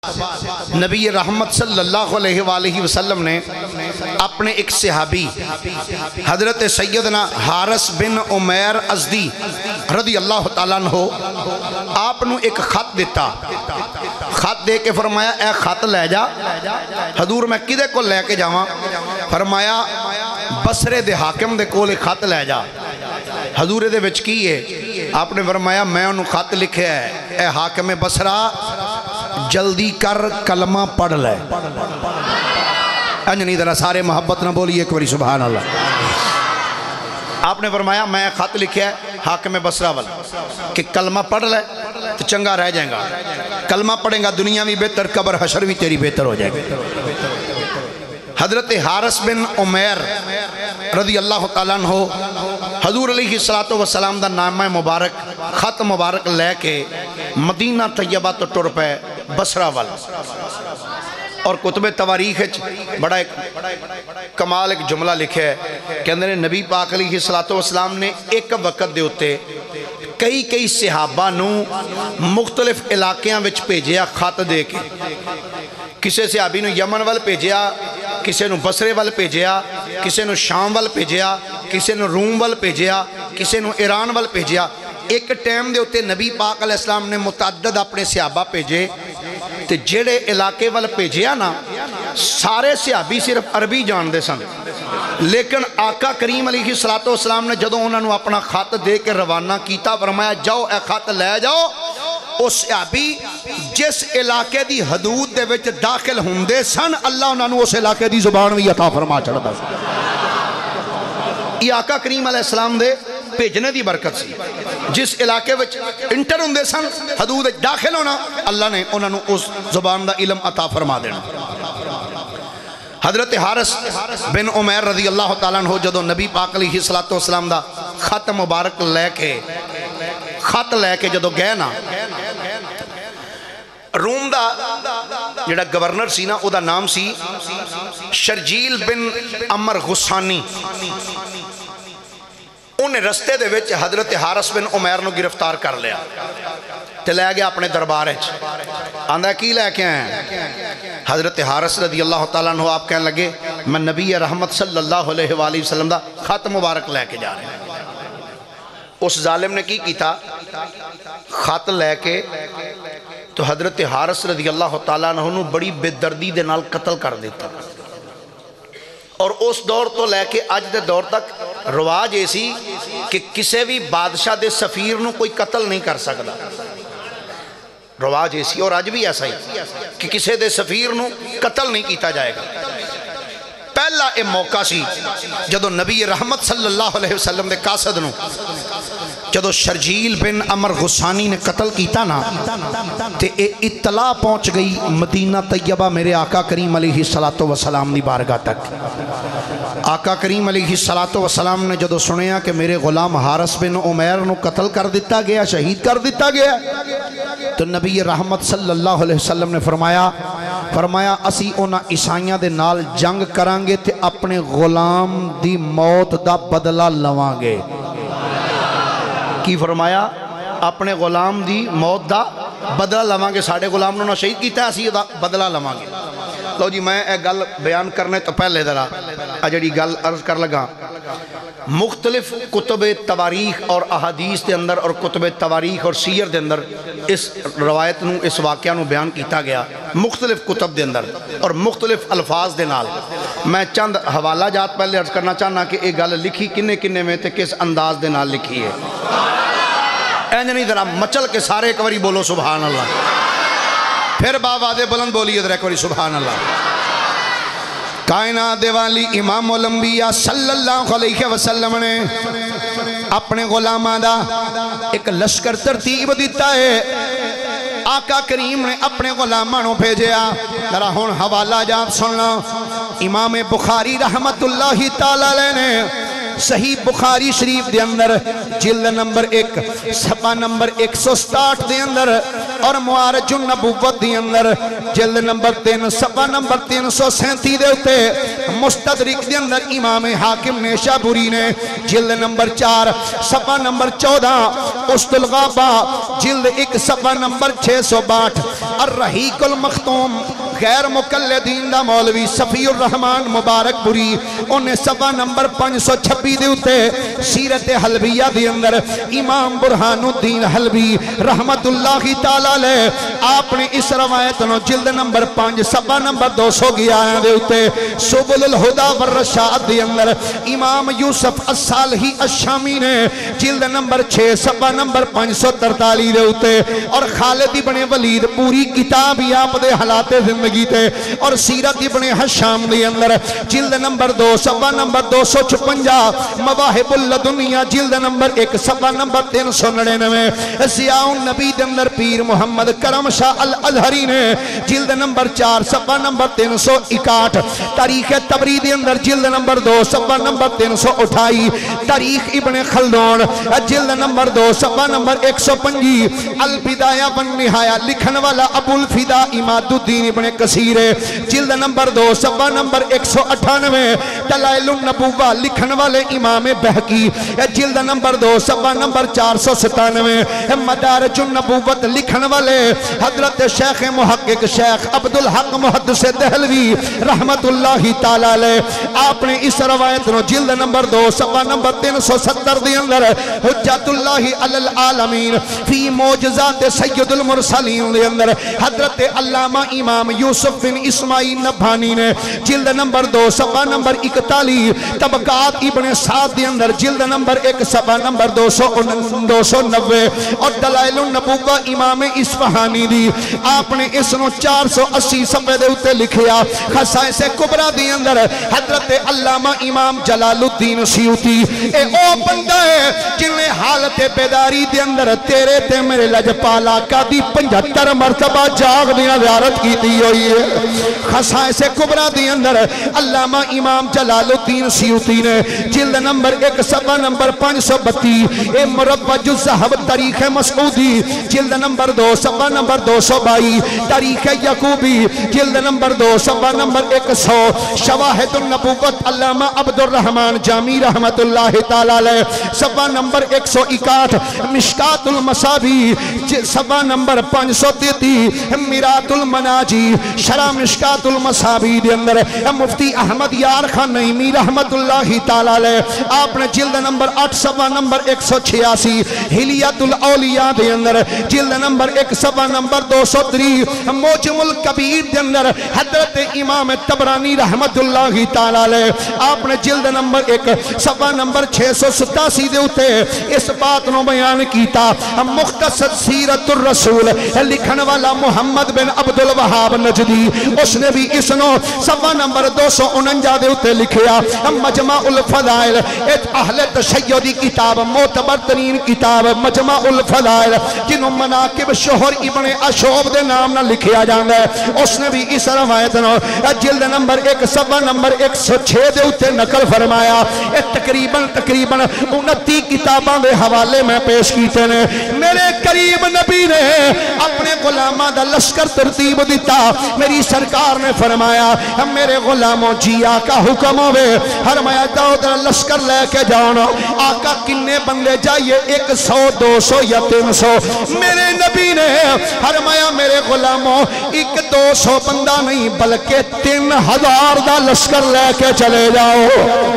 نبی رحمت صلی اللہ علیہ وآلہ وسلم نے اپنے ایک صحابی حضرت سیدنا حارث بن عمیر ازدی رضی اللہ تعالیٰ عنہ آپ نو ایک خط دیتا، خط دے کے فرمایا اے خط لے جا۔ حضور میں کدے کو لے کے جاواں؟ فرمایا بصرے دے حاکم دے کول ایک خط لے جا۔ حضور دے وچ کی ہے؟ آپ نے فرمایا میں انہوں خط لکھے ہے اے حاکم بصرہ جلدی کر کلمہ پڑھ لے۔ انجنی ذرا سارے محبت نہ بولی ایک باری سبحان اللہ۔ آپ نے فرمایا میں خط لکھے ہے حاکم بصرہ والا کہ کلمہ پڑھ لے تو چنگا رہ جائے گا، کلمہ پڑھیں گا دنیا بھی بہتر قبر حشر بھی تیری بہتر ہو جائے گا۔ حضرت حارث بن عمیر رضی اللہ تعالیٰ عنہ حضور علیہ السلام دا نامہ مبارک خط مبارک لے کے مدینہ طیبہ تو ٹر پہ بصرہ والا۔ اور کتب تواریخ بڑا ایک کمال ایک جملہ لکھے ہے کہ اندر نبی پاک علیہ السلام نے ایک وقت دے ہوتے کئی صحابہ نو مختلف علاقیاں وچ بھیجیا خط دے کے۔ کسے صحابی نو یمن وال بھیجیا، کسے نو بصرے وال بھیجیا، کسے نو شام وال بھیجیا، کسے نو روم وال بھیجیا، کسے نو ایران وال بھیجیا۔ ایک ٹائم دے ہوتے نبی پاک علیہ السلام نے متعدد اپنے صحابہ بھیجے تے جڑے علاقے وال بھیجیا نا سارے صحابی صرف عربی جان دے سن، لیکن آقا کریم علیہ السلام نے جدوں انہوں نے اپنا خط دے کے روانہ کیتا فرمایا جاؤ اے خط لے جاؤ۔ اس صحابی جس علاقے دی حدود دے وچ داخل ہوندے سن اللہ انہوں نے اس علاقے دی زبان بھی عطا فرما چڑھتا سی۔ یہ آقا کریم علیہ السلام دے بھیجنے دی برکت سی، جس علاقے وچ انٹر ہوندے سن حدود داخل ہونا اللہ نے انہوں نے اس زبان دا علم عطا فرما دینا۔ حضرت حارث بن عمیر رضی اللہ تعالیٰ عنہ جدو نبی پاک علیہ السلام دا خط مبارک لے کے جدو گئے نا روم دا جڑا گورنر سی نا او دا نام سی شرجیل بن عمر غسانی۔ انہیں رستے دے وچ حضرت حارث بن عمیر نو گرفتار کر لیا تے لے گیا اپنے دربار ہے آندھا کی لے کے ہیں؟ حضرت حارث رضی اللہ تعالیٰ عنہ آپ کہنے لگے میں نبی رحمت صلی اللہ علیہ وآلہ وسلم دا خط مبارک لے کے جا رہے ہیں۔ اس ظالم نے کی کیتا خط لے کے تو حضرت حارث رضی اللہ تعالیٰ عنہ بڑی بے دردی دے نال قتل کر دیتا۔ اور اس دور تو لے کے آج دے دور تک رواج ایسی کہ کسے بھی بادشاہ دے سفیر نو کوئی قتل نہیں کر سکتا، رواج ایسی، اور آج بھی ایسا ہی کہ کسے دے سفیر نو قتل نہیں کیتا جائے گا۔ پہلا اے موقع سی جدو نبی رحمت صلی اللہ علیہ وسلم دے قاصد نو جدو شرجیل بن عمر غسانی نے قتل کیتا نا تے اے اطلاع پہنچ گئی مدینہ طیبہ میرے آقا کریم علیہ السلام دی بارگاہ تک۔ آقا کریم علیہ السلام نے جدو سنیا کہ میرے غلام حارث بن عمیر نو قتل کر دیتا گیا، شہید کر دیتا گیا، تو نبی رحمت صلی اللہ علیہ وسلم نے فرمایا اسی اونا عیسائیاں دے نال جنگ کرانگے تے اپنے غلام دی موت دا بدلہ لوانگے۔ کی فرمایا؟ اپنے غلام دی موت دا بدلہ لوانگے، ساڑھے غلام نو شہید کیتا ہے اسی دا بدلہ لوانگے۔ لو جی میں ایک گل بیان کرنے تو پہلے ذرا اجڑی گل عرض کر لگا، مختلف کتب تواریخ اور احادیث دے اندر اور کتب تواریخ اور سیر دے اندر اس روایت نو اس واقعہ نو بیان کیتا گیا مختلف کتب دے اندر اور مختلف الفاظ دے نال۔ میں چند حوالہ جات پہلے عرض کرنا چاہنا کہ ایک گل لکھی کنے میں تے کس انداز دے نال لکھی ہے۔ اینجنی ذرا مچل کے سارے ایک باری بولو سبحان اللہ، پھر باوادے بلند بولیے ذرا ایک باری سبحان اللہ۔ کائنات والی امام الانبیاء صلی اللہ علیہ وسلم نے اپنے غلامہ دا ایک لشکر ترتیب دیتا ہے، آقا کریم نے اپنے غلامہ نو بھیجیا۔ ذرا ہون حوالہ جات سننا، امام بخاری رحمت اللہ تعالیٰ علیہ نے صحیح بخاری شریف دے اندر جلد نمبر 1 صفحہ نمبر 167 دے اندر اور معارج النبوت دے اندر جلد نمبر 3 صفحہ نمبر 337 دے ہوتے مستدرک دے اندر امام حاکم نیشابوری نے جلد نمبر 4 صفحہ نمبر 14 اسد الغابہ جلد 1 صفحہ نمبر 662 الرحیق المختوم غیر مقلدین دا مولوی صفی الرحمن مبارک پوری انہیں صفحہ نمبر 526 دے اتے سیرت حلبیہ دے اندر امام برہان الدین حلبی رحمت اللہ تعالیٰ لے آپ نے اس روایت نو جلد نمبر 5 صفحہ نمبر 211 دے اتے سبل الہدا والرشاد دے اندر امام یوسف الصالحی الشامی نے جلد نمبر 6 صفحہ نمبر 543 دے اتے اور خالد ابن ولید پوری کتاب ہی آپ دے حالات زندگی تے اور سیرت ابن حشام دے اندر جلد نمبر 2 صفحہ نمبر 256 مواہب اللدنیا جلد نمبر 1 صفحہ نمبر 399 ضیاء النبی دے اندر پیر محمد کرم شاہ الازہری نے جلد نمبر 4 صفحہ نمبر 361 تاریخ تبری دے اندر جلد نمبر 2 صفحہ نمبر 328 تاریخ ابن خلدون جلد نمبر 2 صفحہ نمبر 125 البدایہ والنہایہ لکھن والا ابو الفدا اماد الدین ابن کثیر جلد نمبر 2 صفحہ نمبر 198 دلائل النبوہ لکھن والے امام بہقی جلد نمبر 2 صفحہ نمبر 497 مدارج النبوت لکھن والے حضرت شیخ محقق شیخ عبدالحق محدث دہلوی رحمت اللہ تعالیٰ علیہ آپ نے اس روایت نو جلد نمبر 2 صفحہ نمبر 370 دے اندر حجت اللہ علی العالمین فی معجزات سید المرسلین دے اندر حضرت علامہ امام یوسف بن اسماعیل نبھانی نے جلد نمبر 2 صفحہ نمبر 41 طبقات ابن سعد دے اندر جلد نمبر 1 صفحہ نمبر 290 اور دلائل النبوہ امام اصفہانی دی آپ نے اس نو 480 صفحے دے اتے لکھیا خصائص کبرا دے اندر حضرت علامہ امام جلال الدین سیوطی اے او بندہ ہے جنہیں حالت بیداری دے اندر تیرے تے میرے لجپالا کا دی 75 مرتبہ جاگ دیا زیارت کی دی ہوئی ہے خصائص کبرا دے اندر علامہ امام جلال الدین سیوطی نے جلد نمبر 1 صفحہ نمبر 532 اے مربج الزہب تاریخ مسعودی جلد نمبر 2 صفحہ نمبر 222 تاریخ یعقوبی جلد نمبر 2 صفحہ نمبر 100 شواہد النبوت علامہ عبد الرحمن جامی رحمت اللہ تعالیٰ علیہ صفحہ نمبر 161 مشکات المصابی صفحہ نمبر 533 میرات المناجی شرح مشکات المصابی دے اندر مفتی احمد یار خان نعیمی رحمت اللہ تعالیٰ علیہ آپ نے جلد نمبر 8 صفحہ نمبر 186 حلیت الاولیاء دے اندر جلد نمبر 1 صفحہ نمبر 203 موجم الکبیر دے اندر حضرت امام تبرانی رحمت اللہ تعالیٰ علیہ آپ نے جلد نمبر 1 صفحہ نمبر 687 دے اتے اس بات نو بیان کیتا مختصر سیرت الرسول لکھن والا محمد بن عبد الوہاب نجدی اس نے بھی اس نو صفحہ نمبر 249 دے اتے لکھیا مجمع الفضائل ایک اہل تشیدی کتاب معتبر ترین کتاب مجمع الفضائل جنہوں مناقب شہر ابن اشعب دے نام نہ لکھیا جاندہ ہے اس نے بھی اس روایت نو جلد نمبر 1 صفحہ نمبر 106 دے اتے نقل فرمایا تقریباً 29 کتاباں دے حوالے میں پیش کیتے نے میرے قریب نبی نے اپنے غلامہ دا لشکر ترتیب دیتا میری سرکار نے فرمایا میرے غلاموں جی آقا حکم ہوئے فرمایا داؤد لشکر لے کے جانا آقا کنے بندے جائیے 100 200 یا 300 میرے نبی نے فرمایا میرے غلاموں 200 بندہ نہیں بلکہ 3000 دا لشکر لے کے چلے جاؤ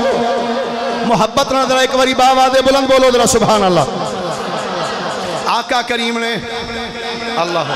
محبت نہ ذرا ایک باری باوازے بلند بولو ذرا سبحان اللہ آقا کریم نے اللہ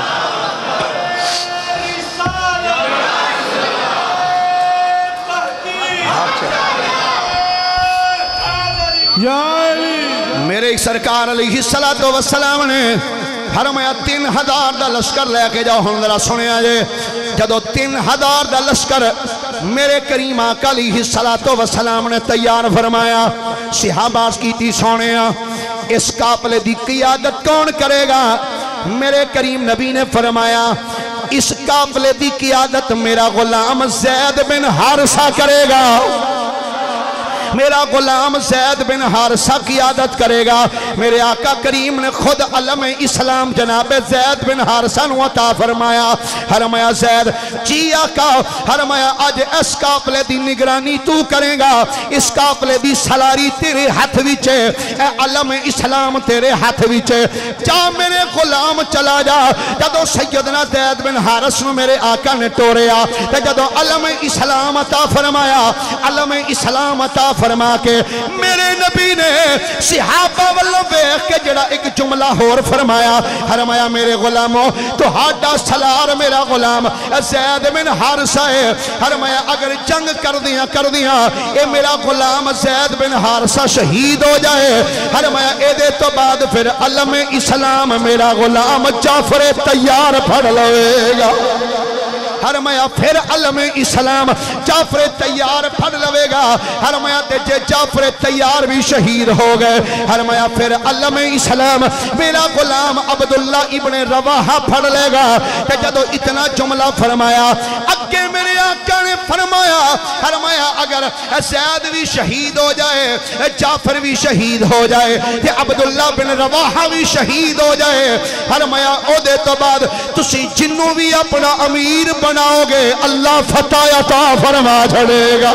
میرے سرکار علیہ السلام نے فرمایا 3000 دا لشکر لے کے جاؤ ہن ذرا سنیا جے جدو 3000 دا لشکر میرے کریم آقا علیہ السلام نے تیار فرمایا صحابہ کی تھی سونیا اس قافلے دی قیادت کون کرے گا میرے کریم نبی نے فرمایا اس قافلے دی قیادت میرا غلام زید بن حارثہ کرے گا میرا غلام زید بن حارثہ قیادت کرے گا۔ میرے آقا کریم نے خود علم اسلام جناب زید بن حارثہ نو عطا فرمایا۔ فرمایا زید جی آقا، فرمایا آج اس قافلے دی نگرانی تو کرے گا، اس قافلے دی سلاری تیرے ہاتھ وچ ہے، اے علم اسلام تیرے ہاتھ وچ ہے، جا میرے غلام چلا جا۔ جدو سیدنا زید بن حارث نو میرے آقا نے ٹوریا تے جدو علم اسلام عطا فرمایا، علم اسلام عطا فرما کے میرے نبی نے صحابہ والوں بیخ کے جڑا ایک جملہ ہور فرمایا۔ فرمایا میرے غلاموں تو ہاڈا سلار میرا غلام زید بن حارثہ ہے، فرمایا اگر جنگ کر دیاں اے میرا غلام زید بن حارثہ شہید ہو جائے، فرمایا اے دے تو بعد پھر علم اسلام میرا غلام جعفر تیار پھڑ لوے گا۔ فرمایا پھر علم اسلام جعفر تیار پھڑ لوے گا۔ فرمایا جے جعفر تیار بھی شہید ہو گئے، فرمایا پھر علم اسلام میرا غلام عبداللہ ابن رواحہ پھڑ لے گا۔ کہ جدو اتنا جملہ فرمایا اگے میرے آقا نے فرمایا اگر زید بھی شہید ہو جائے، جعفر بھی شہید ہو جائے، کہ عبداللہ بن رواحہ بھی شہید ہو جائے، فرمایا او دے تو بعد تسی جنوں بھی اپنا امیر بناؤ گے اللہ فتح عطا فرما چھڑے گا۔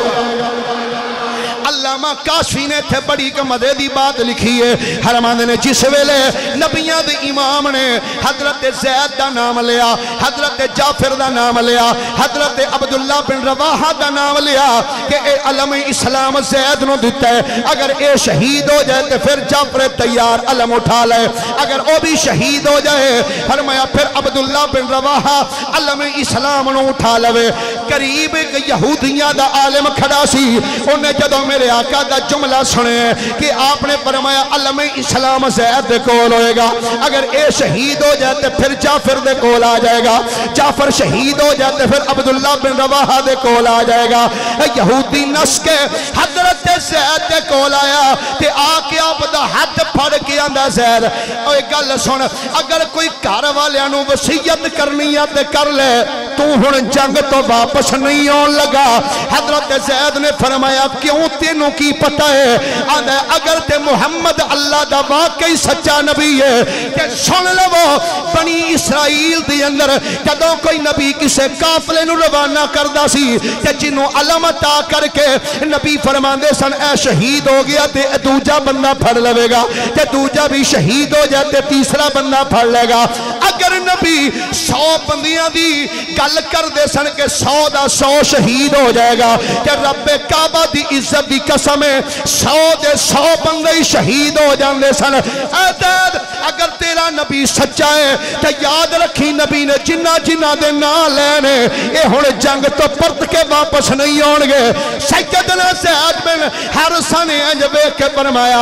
علامہ کاشفی نے تھے بڑی کمدے دی بات لکھی ہے، فرماندے نے جس ویلے نبیاں دے امام نے حضرت زید دا نام لیا، حضرت جعفر دا نام لیا، حضرت عبداللہ بن رواحہ دا نام لیا کہ اے علم اسلام زید نو دیتا ہے، اگر اے شہید ہو جائے تو پھر جعفر تیار علم اٹھا لے، اگر او بھی شہید ہو جائے فرمایا پھر عبداللہ بن رواحہ علم اسلام نو اٹھا لے۔ قریب ایک یہودیاں دا عالم کھڑا سی، انہیں جدو میرے آقا دا جملہ سنے کہ آپ نے فرمایا علم اسلام زید دے کول ہوئے گا، اگر اے شہید ہو جائے تو پھر جعفر دے کول آ جائے گا، جعفر شہید ہو جائے تو پھر عبداللہ بن رواحہ دے کول آ جائے گا۔ یہودی نس کے حضرت زید دے کول آیا تے آکے آپ دا حد پھڑ کے آندہ زید اوہ گل سن، اگر کوئی گھر والیاں وصیت کرنی ہے تے کر لے، تو ہن جنگ تو واپس نہیں آن لگا۔ حضرت زید نے فرمایا کیوں تینوں کی پتہ ہے؟ اگر تے محمد اللہ دا واقعی سچا نبی ہے کہ سن لو بنی اسرائیل دی اندر جدوں کوئی نبی کسے قافلے نو روانہ کردہ سی کہ جنہوں علم عطا کر کے نبی فرماندے سن اے شہید ہو گیا تے دوجا بندہ پھڑ لوے گا، تے دوجا بھی شہید ہو جاتے تیسرا بندہ پھڑ لے گا۔ اگر نبی 100 بندیاں دی گل کر دے سن کہ 100 دا 100 شہید ہو جائے گا، کہ رب کعبہ دی عزت دی قسم ہے 100 دے 100 بندے ہی شہید ہو جاندے سن۔ اے دید اگر تیرا نبی سچا ہے تو یاد رکھی نبی نے جنہ دے نا لینے اے ہن جنگ تو پرت کے واپس نہیں آن گے۔ سیدنا زید بن حارثہ نے انج بیک کے فرمایا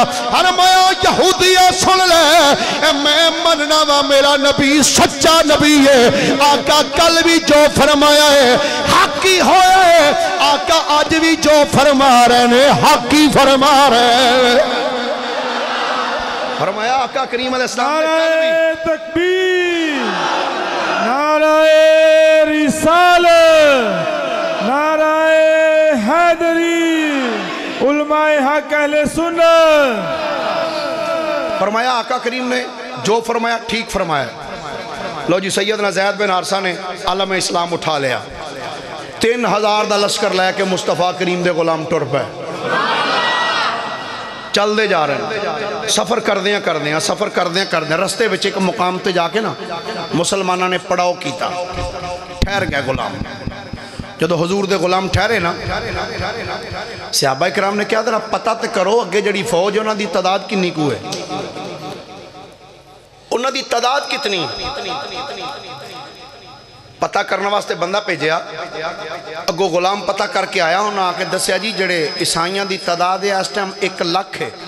یہودیہ سن لے، اے میں مننا وا میرا نبی سچا نبی ہے، آقا کل بھی جو فرمایا ہے حق ہی ہویا ہے، آقا آج بھی جو فرما رہے ہیں حق ہی فرما رہے ہیں۔ فرمایا آقا کریم علیہ السلام نے نعرہ تکبیر، نعرہ رسالت، نعرہ حیدری، علماء حق اہل سنت۔ فرمایا آقا کریم نے جو فرمایا ٹھیک فرمایا۔ لو جی سیدنا زید بن حارثہ نے علم اسلام اٹھا لیا، 3000 دا لشکر لے کے مصطفیٰ کریم دے غلام ٹر پہ چل دے جا رہے ہیں، سفر کر دیاں رستے بچے ایک مقام تے جا کے نا مسلمانہ نے پڑاؤ کیتا، ٹھہر گئے غلام۔ جدو حضور دے غلام ٹھہرے نا صحابہ کرام نے کیا ذرا پتہ تے کرو اگے جڑی فوج انہاں دی تعداد کنی کو ہے، انہاں دی تعداد کتنی؟ پتہ کرنے واسطے بندہ بھیجیا، اگو غلام پتہ کر کے آیا انہاں آ کے دسیا جی جڑے عیسائیاں دی تعداد ہے اس ٹائم 1 لاکھ ہے۔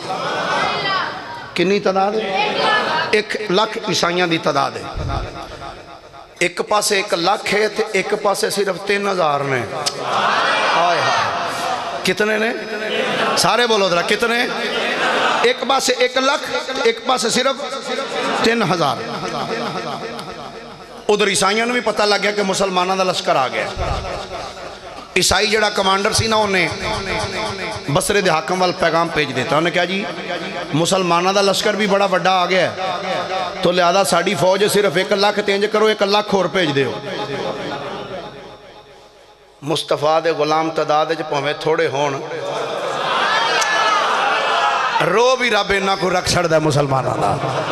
کنی تعداد ہے؟ 1 لاکھ عیسائیاں دی تعداد ہے۔ ایک پاسے 1 لاکھ ہے تے ایک پاسے صرف 3000 نے۔ آئے ہاں کتنے نے؟ سارے بولو ذرا کتنے؟ ایک پاسے 1 لاکھ ایک پاسے صرف 3000۔ ادھر عیسائیوں نے بھی پتہ لگ گیا کہ مسلمانوں دا لشکر آ گیا۔ عیسائی جڑا کمانڈر سی نا انہیں بصرے دے حاکم وال پیغام بھیج دیتا. انہیں کہا جی مسلمانہ دا لشکر بھی بڑا بڑا آ گیا ہے تو لہذا ساڑی فوج صرف 1 لاکھ تینج کرو 1 لاکھ اور بھیج دیو. مصطفیٰ دے غلام تعداد جو پہنوے تھوڑے ہون رو بھی رب انہاں کو رکھ چھڑ دے مسلمانہ دا.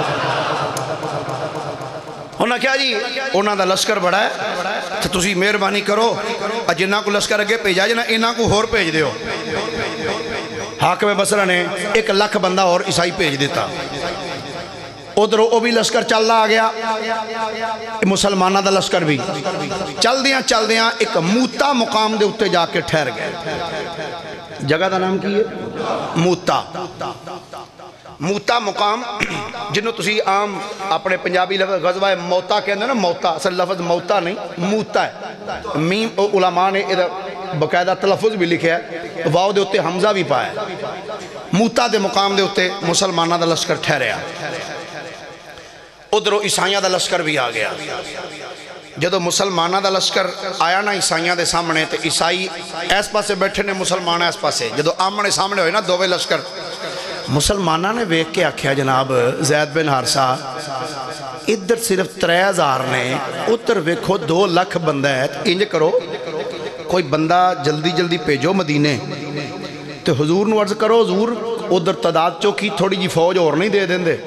انہاں کیا جی انہاں دا لشکر بڑا ہے تو تسی مہربانی کرو جنہاں کو لشکر اگے بھیجا جنہاں انہاں کو ہور بھیج دیو. حاکم بصرہ نے 1 لاکھ بندہ اور عیسائی بھیج دیتا. ادھر وہ بھی لشکر چل رہا گیا مسلمانہ دا لشکر بھی چل دیاں ایک موتا مقام دے اتے جا کے ٹھہر گئے. جگہ دا نام کی ہے موتا. موتا مقام جنہوں تسی عام اپنے پنجابی لفظ غزوہ موتا کہندے ہیں نا موتا اصل لفظ موتا نہیں موتا ہے. میم علماء نے باقاعدہ تلفظ بھی لکھے ہے واو دے اتے حمزہ بھی پایا ہے. موتا دے مقام دے اتے مسلمانہ دا لشکر ٹھہریا. ادھروں عیسائیاں دا لشکر بھی آ گیا. جدو مسلمانہ دا لشکر آیا نا عیسائیاں دے سامنے تے عیسائی ایس پاسے بیٹھے نے مسلمانہ ایس پاسے. جدو آمنے سامنے ہوئے نا دووے لشکر مسلمانہ نے ویک کے آکھیا جناب زید بن حارثہ ادھر صرف 3000 نے ادھر ویکھو 2 لاکھ بندہ ہے. انج کرو کوئی بندہ جلدی جلدی پیجو مدینے تو حضور نو عرض کرو حضور ادھر تعداد چوکی تھوڑی جی فوج اور نہیں دے دیں دے.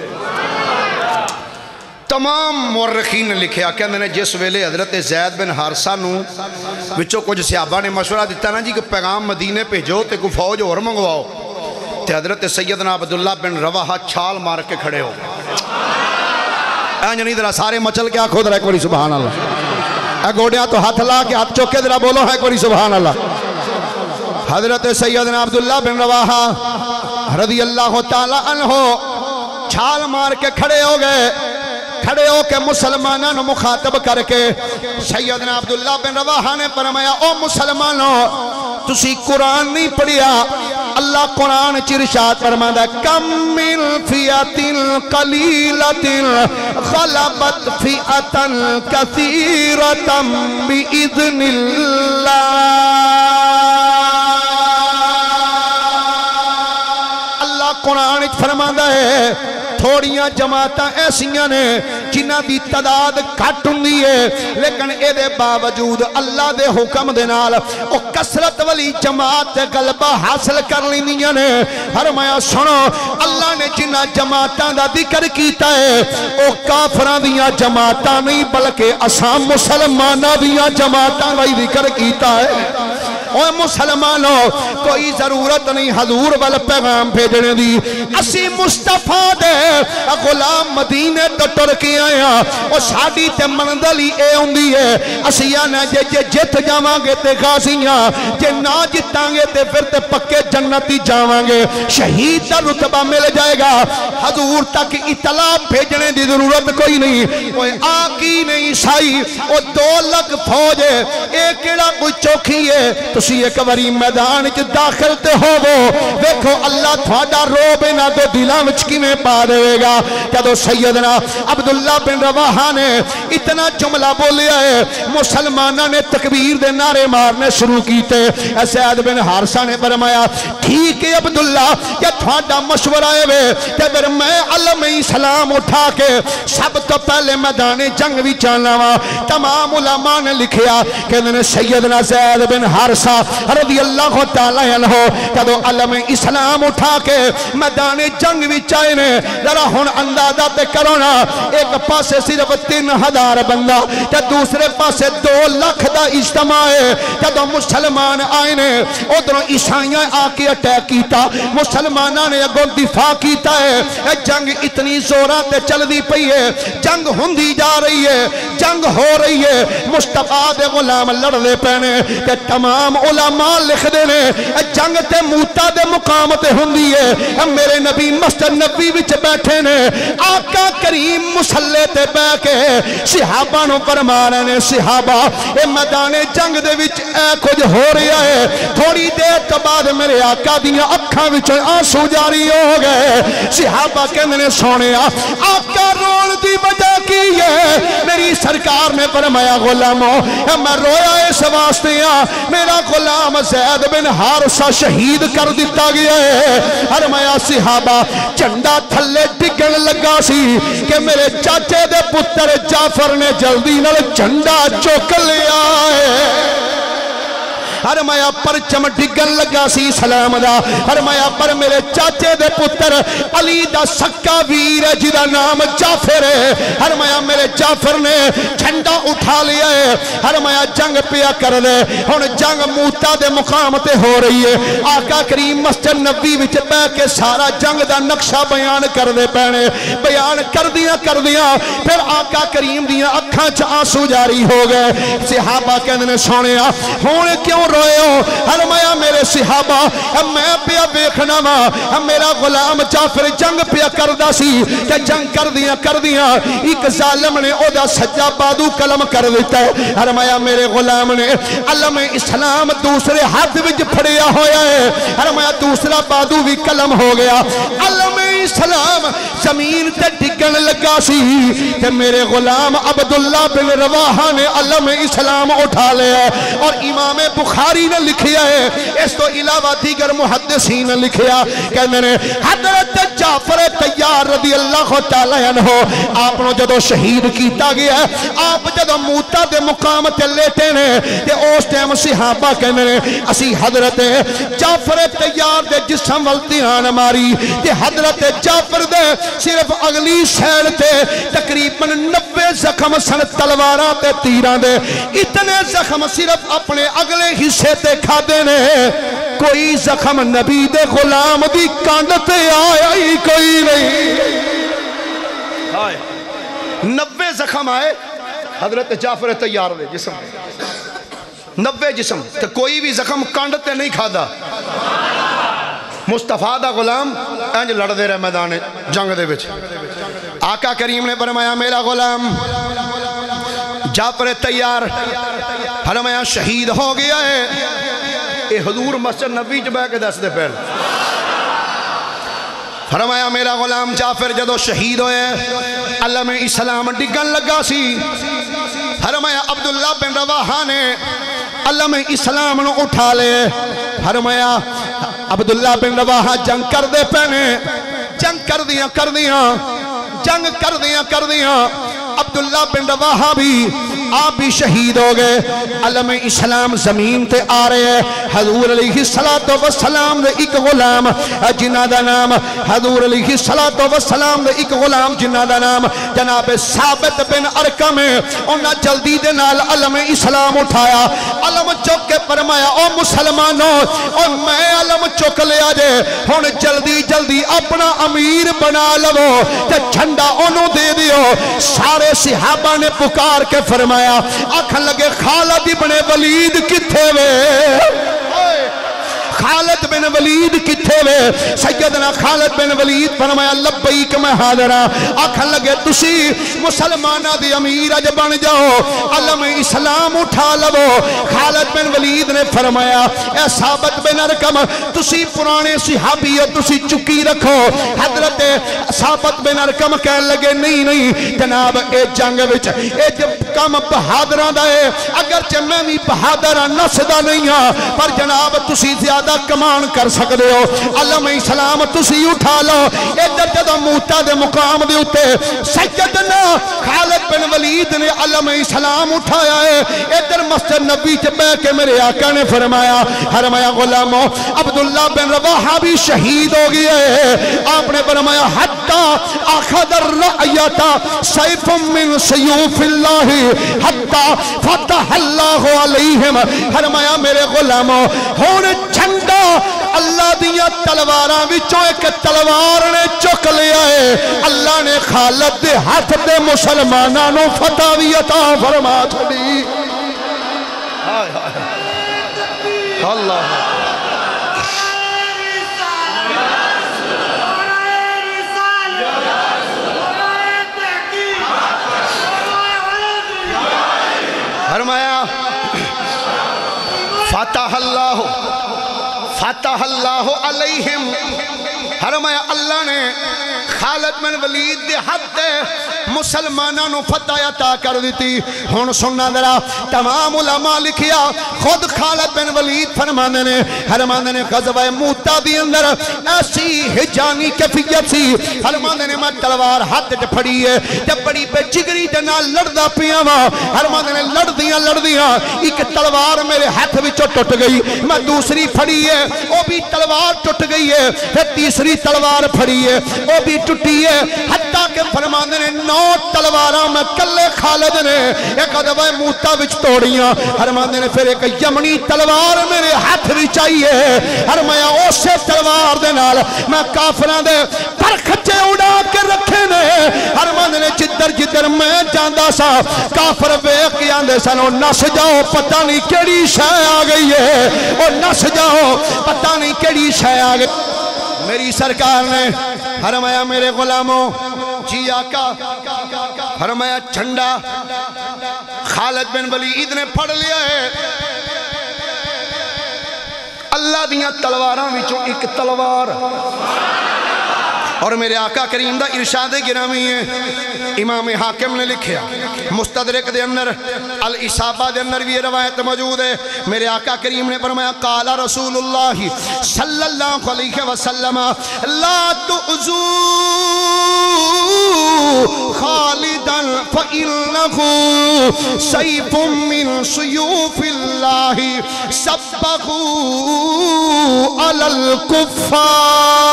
تمام مورخین نے لکھیا کہندے نے جس ویلے حضرت زید بن حارثہ نو وچوں کچھ صحابہ نے مشورہ دیتا نا جی کہ پیغام مدینے بھیجو تے کوئی فوج اور منگواؤ تے حضرت سیدنا عبداللہ بن رواحہ چھال مار کے کھڑے ہو. نہیں ذرا سارے مچل کے آنکھو ذرا ایک باری سبحان اللہ. گوڑیاں تو ہاتھ لا کے ہاتھ چوکے ذرا بولو ہے ایک باری سبحان اللہ. حضرت سیدنا عبداللہ بن رواحہ رضی اللہ تعالی عنہ چھال مار کے کھڑے ہو گئے. کھڑے ہو کے مسلمانوں نے مخاطب کر کے سیدنا عبداللہ بن رواحہ نے فرمایا او مسلمانوں تسی قرآن نہیں پڑھیا. اللہ قرآن چرشاد فرماتا ہے کم من فیات قلیلت غلبت فیات کثیرت باذن اللہ. اللہ قرآن فرماتا ہے تھوڑیاں جماعتاں ایسیاں نے جنہ دی تعداد گھٹ ہوندی ہے لیکن اے دے باوجود اللہ دے حکم دے نال او کثرت والی جماعت تے غلبہ حاصل کر لیندیاں نے. فرمایا سنو اللہ نے جنہ جماعتاں دا ذکر کیتا ہے او کافراں دیاں جماعتاں نہیں بلکہ اساں مسلماناں دیاں جماعتاں دا ذکر کیتا ہے. اوہ مسلمانوں کوئی ضرورت نہیں حضور وال پیغام بھیجنے دی. اسی مصطفیٰ دے غلام مدینے تو ٹر کے آیا اور ساڑی تے منزلی اے ہوندی ہے اسیاں نے جے جت جاواں گے تے غازیاں جے نہ جتاں گے تے پھر تے پکے جنتی جاواں گے شہید دا رتبہ مل جائے گا. حضور تک اطلاع بھیجنے دی ضرورت کوئی نہیں. کوئی آقی نہیں عیسائی او 2 لاکھ فوج ہے ایک کیڑا کوئی چوکھی ہے تسی ایک باری میدان چ داخل تے ہوو دیکھو اللہ تھوڑا روب انہاں دے دلاں وچ کیویں پا دے گا. جدو سیدنا عبداللہ بن رواحہ نے اتنا جملہ بولیا ہے مسلمانہ نے تکبیر دے نعرے مارنے شروع کیتے. زید بن حارثہ نے فرمایا ٹھیک ہے عبداللہ یہ تھوڑا مشورہ ہے کہ پھر میں علم اسلام اٹھا کے سب تو پہلے میدان جنگ بھی چاہنا وا. تمام علماء نے لکھیا کہ سیدنا زید بن حارثہ رضی اللہ تعالی عنہ جدو علم اسلام اٹھا کے میدان جنگ بھی چاہنے ذرا ہن اندازہ تے کرو نا ایک پاسے صرف 3000 بندہ تے دوسرے پاسے 2 لاکھ دا اجتماع ہے. جدو مسلمان آئے نے ادھروں عیسائیاں آ کے اٹیک کیتا مسلمانوں نے اگوں دفاع کیتا ہے. جنگ اتنی زوراں تے چل دی پئی ہے جنگ ہوندی جا رہی ہے جنگ ہو رہی ہے مصطفیٰ دے غلام لڑ دے پینے تے تمام تمام علماء لکھ دینے جنگ تے موتا دے مقام تے ہوندی ہے میرے نبی مسجد نبی وچ بیٹھے نے آقا کریم مصلی تے بہ کے صحابہ نو فرما رہے نے صحابہ اے میدان جنگ دے وچ اے کچھ ہو رہا ہے تھوڑی دیر تو بعد میرے آقا دیاں اکھاں وچ آنسو جاری ہو گئے صحابہ کہندے نے سونیا آقا رون دی وجہ کی ہے میری سرکار نے فرمایا غلامو میں رویا اس واسطے میرا غلام زید بن حارثہ شہید کر دیتا گیا ہے فرمایا صحابہ جھنڈا تھلے ڈگن لگا سی کہ میرے چاچے دے پتر جعفر نے جلدی نال جھنڈا چوک لیا ہے فرمایا پرچم ڈگن لگا سی سلام دا فرمایا پر میرے چاچے دے پتر علی دا سکا ویر ہے جدا نام جعفر ہے فرمایا میرے جعفر نے جھنڈا اٹھا لیا ہے فرمایا جنگ پیا کر دے ہن جنگ موتا دے مقام تے ہو رہی ہے آقا کریم مسجد نبی وچ بیٹھ کے سارا جنگ دا نقشہ بیان کر دے پینے بیان کر دیاں پھر آقا کریم دیاں اکھاں چ آنسو جاری ہو گئے صحابہ کہندے نے سونیا ہن کیوں روئے ہو فرمایا میرے صحابہ میں پیا ویکھنا وا میرا غلام جعفر جنگ پیا کردا سی کہ جنگ کر دیاں ایک ظالم نے او دا سجا بادو قلم کر دیتا ہے فرمایا میرے غلام نے علم اسلام دوسرے ہاتھ وچ پھڑیا ہویا ہے فرمایا دوسرا بادو بھی قلم ہو گیا علم اسلام زمین تے ڈگن لگا سی کہ میرے غلام عبداللہ بن رواحہ نے علم اسلام اٹھا لیا اور امام بخاری نے لکھیا ہے اس تو علاوہ دیگر محدثین نے لکھیا کہنے نے حضرت جعفر طیار رضی اللہ تعالی عنہ آپ نے جدو شہید کیتا گیا ہے آپ جدو موتا دے مقام تے لیٹے نے تے اس ٹائم صحابہ کہنے نے اسی حضرت جعفر طیار دے جسم والتیان ماری تے حضرت جعفر دے صرف اگلی سیل تے تقریباً 90 زخم سن تلواراں تے تیراں دے اتنے زخم صرف اپنے اگلے حصے تے کھا دینے کوئی زخم نبی دے غلام دی کانڈ تے آیا ہی کوئی نہیں 90 زخم آئے حضرت جعفر طیار دے جسم 90 جسم تو کوئی بھی زخم کانڈ تے نہیں کھا دا مصطفیٰ دا غلام انج لڑ دے رہے میدان جنگ دے وچ آقا کریم نے فرمایا میرا غلام جعفر طیار فرمایا شہید ہو گیا ہے اے حضور مسجد نبی چ بیٹھ کے دس دے پہل فرمایا میرا غلام جعفر جدو شہید ہوئے علم اسلام ڈگن لگا سی فرمایا عبداللہ بن رواحہ نے علم اسلام نو اٹھا لے فرمایا عبداللہ بن رواحہ جنگ کر دے پہنے جنگ کر دیاں عبداللہ بن رواحہ بھی آپ بھی شہید ہو گئے علم اسلام زمین تے آ رہے ہیں حضور علیہ السلام دے ایک غلام جنہ دا نام حضور علیہ السلام دے ایک غلام جنہ دا نام جناب ثابت بن ارقم ہے انہاں جلدی دے نال علم اسلام اٹھایا علم چک کے فرمایا او مسلمانوں اور میں علم چک لیا جے ہن جلدی اپنا امیر بنا لو تے جھنڈا انہوں دے دیو سارے صحابہ نے پکار کے فرمایا آکھن لگے خالد بن ولید کتھے وے خالد بن ولید کتھے وے سیدنا خالد بن ولید فرمایا لبیک میں حاضرہ آکھن لگے تسی مسلمانہ دی امیر اج بن جاؤ علم اسلام اٹھا لو خالد بن ولید نے فرمایا اے ثابت بن ارقم تسی پرانے صحابی ہو تسی چکی رکھو حضرت ثابت بن ارقم کہن لگے نہیں جناب اے جنگ وچ اے جب کم بہادرہ دا ہے اگرچہ میں بھی بہادرہ نسدہ نہیں ہاں پر جناب تسی زیادہ کمان کر سکتے ہو علم اسلام تسی اٹھا لو ادھر جدو موتا دے مقام دے اتے سیدنا خالد بن ولید نے علم اسلام اٹھایا ہے ادھر مسجد نبی چ بیٹھ کے میرے آقا نے فرمایا غلامو عبداللہ بن رواحہ بھی شہید ہو گیا ہے آپ نے فرمایا حتی اخذ الرعیت سیف من سیوف اللہ حتی فتح اللہ علیہم فرمایا میرے غلامو ہونے جھنڈا اللہ دیا تلواراں وچوں ایک تلوار نے چک لیا ہے اللہ نے خالد دے ہاتھ دے مسلمانانوں فتح بھی عطا فرما چھڑی اللہ فرمایا فتح اللہ علیہم، فرمایا اللہ نے خالد بن ولید دے حد مسلمانوں نو فتح عطا کر دیتی۔ ہن سننا ذرا تمام علماء لکھیا، خود خالد بن ولید فرمانے نے غزوہ موتا دی اندر ایسی ہجانی کیفیت سی، فرمانے نے میں تلوار ہاتھ تے پھڑی ہے تے بڑی بے جگری دے نال لڑدا پیا وا، فرمانے نے لڑدیاں ایک تلوار میرے ہاتھ وچوں ٹٹ گئی، میں دوسری پھڑی ہے او بھی تلوار ٹٹ گئی ہے، پھر تیسری تلوار پھڑی ہے او بھی ٹٹی ہے، حتیٰ کہ فرمانے نے 9 تلواراں میں کلے خالد نے ایک غزوہ موتا وچ توڑیاں، فرمانے نے پھر ایک یمنی تلوار میرے ہاتھ وچ آئی ہے، فرمایا اسے تلوار دے نال میں کافراں دے پر کھچے اڑا کے رکھے نے، فرمانے نے جدھر میں جاندا سا کافر ویکھ کے آندے سن او نس جاؤ پتہ نہیں کیڑی شے آ گئی ہے، او نس جاؤ پتہ نہیں کیڑی شے آ گئی۔ میری سرکار نے فرمایا میرے غلاموں جی آقا، فرمایا جھنڈا خالد بن ولید نے پھڑ لیا ہے، اللہ دیاں تلواراں وچوں ایک تلوار، اور میرے آقا کریم دا ارشاد گرامی ہے، امام حاکم نے لکھیا مستدرک دے اندر الاصابہ دے اندر بھی یہ روایت موجود ہے، میرے آقا کریم نے فرمایا قال رسول اللہ صلی اللہ علیہ وسلم لا تؤذو خالدا فإنه سیف من سیوف اللہ سبقو علی الکفار۔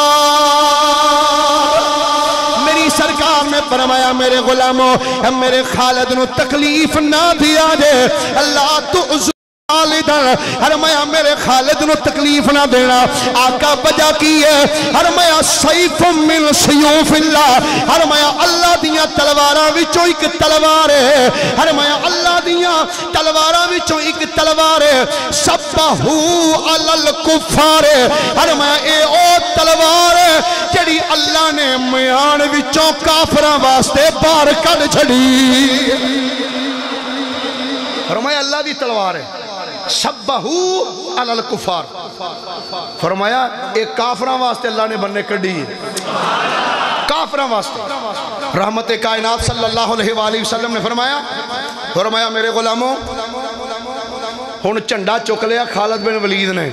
میری سرکار نے فرمایا میرے غلاموں میرے خالد نو تکلیف نہ دیا جے، اللہ تؤذو خالدن، فرمایا میرے خالد نو تکلیف نہ دینا، آقا وجہ کی ہے، فرمایا سیف من سیوف اللہ، فرمایا اللہ دیاں تلواراں وچوں ایک تلوار ہے، فرمایا اللہ دیاں تلواراں وچوں ایک تلوار ہے، سبہو علی الکفار، فرمایا اے او تلوار ہے جڑی اللہ نے میان وچوں کافراں واسطے باہر کڈ چھڑی، فرمایا اللہ دی تلوار ہے سبہو علی الکفار، فرمایا ایک کافراں واسطے اللہ نے بننے کڑی ہے، کافراں واسطے۔ رحمت کائنات صلی اللہ علیہ وآلہ وسلم نے فرمایا میرے غلاموں ہن جھنڈا چک لیا خالد بن ولید نے،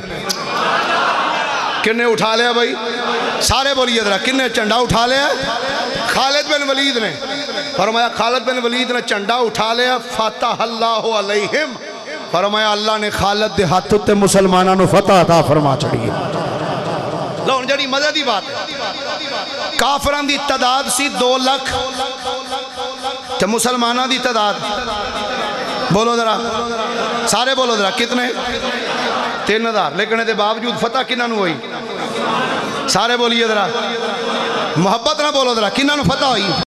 کنے اٹھا لیا بھائی سارے بولیے ذرا، کنے جھنڈا اٹھا لیا؟ خالد بن ولید نے، فرمایا خالد بن ولید نے جھنڈا اٹھا لیا، فتح اللہ علیہم، فرمایا اللہ نے خالد دے ہاتھ تے مسلمانوں نو فتح عطا فرما چھڑی۔ لو جڑی مزے دی بات ہے، کافران دی تعداد سی 2 لاکھ تے مسلمانوں دی تعداد بولو ذرا سارے بولو ذرا کتنے؟ 3000، لیکن دے باوجود فتح کنہاں نو ہوئی؟ سارے بولیے ذرا محبت نہ بولو ذرا کنہاں نو فتح ہوئی؟